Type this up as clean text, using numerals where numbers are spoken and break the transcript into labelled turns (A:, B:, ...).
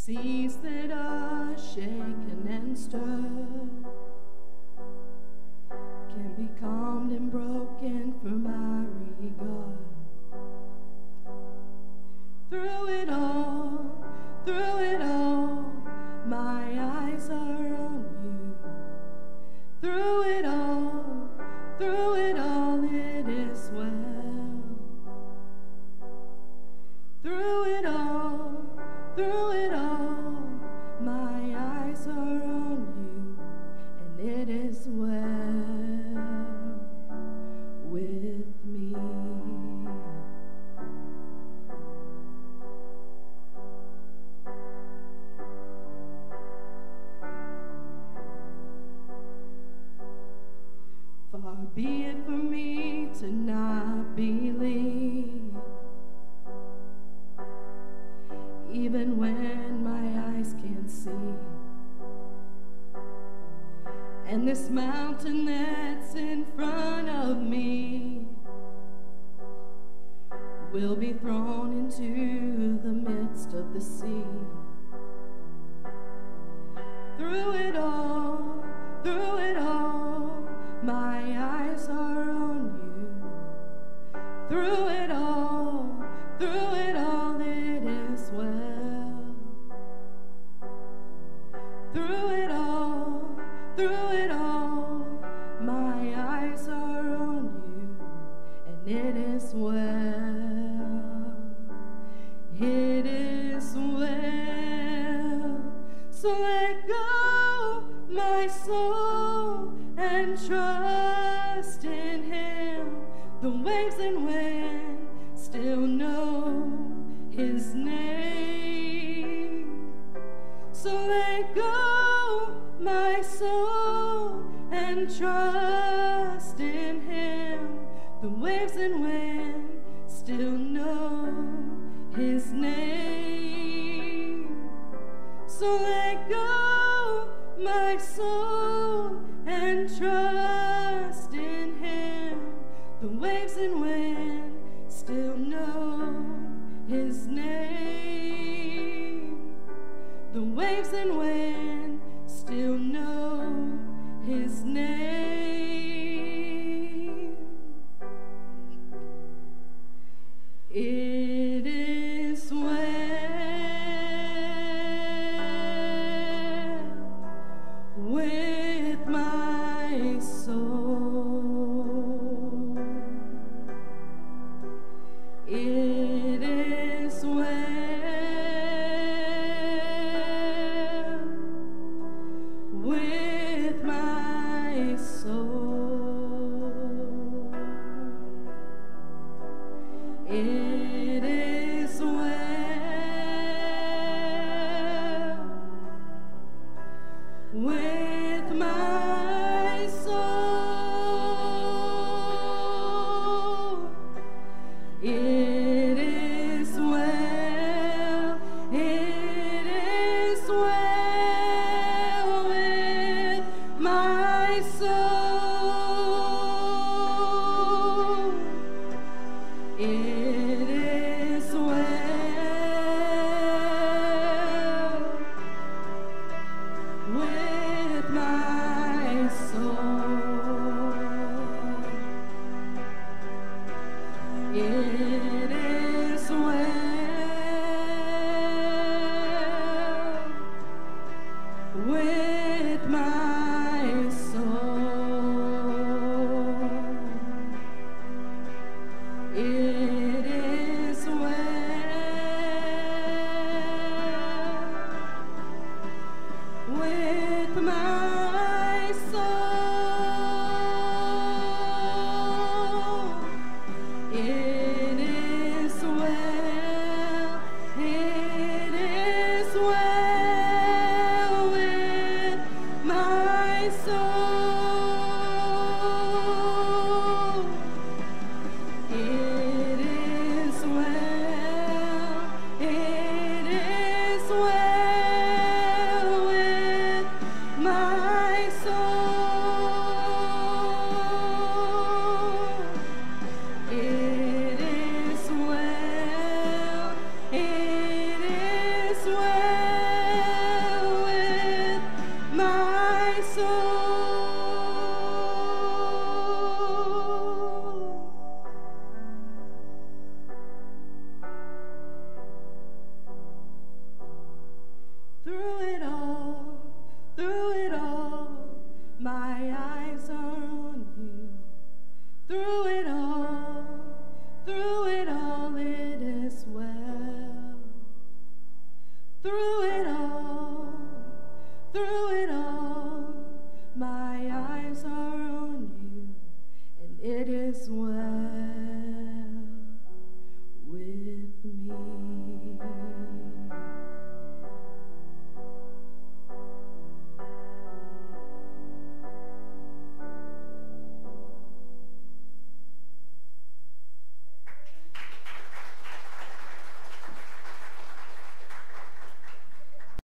A: seas that are shaken and stirred can be calmed and broken for my regard. Through it all, my eyes are on you. Through it all, it is well. Through it all, my eyes are on you, and it is well with me. Far be it from me to not believe, even when my eyes can't see. And this mountain that's in front of me will be thrown into the midst of the sea. Through it all, my eyes are on you. Through it all, it is well. Through it all, my eyes are on you, and it is well. It is well. So let go, my soul, and trust in Him. The waves and wind still know His name. So let go, my soul, and trust in Him. The waves and wind still know His name. So let go, my soul, and trust in Him. The waves and wind still know His name. The waves and wind still know His name. It is well with my soul. It is well with my soul. It is well with my soul. It is well, it is well with my soul. It is well with my soul. It is well with my soul. It is well with my soul. It is well, it is well with my soul. It is well, it is well with my through it all, my eyes are on you, and it is well.